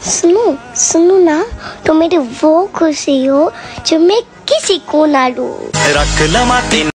सुनो सुनो ना, तो मेरी वो खुशी हो जो मैं किसी को ना दूं। रख लमा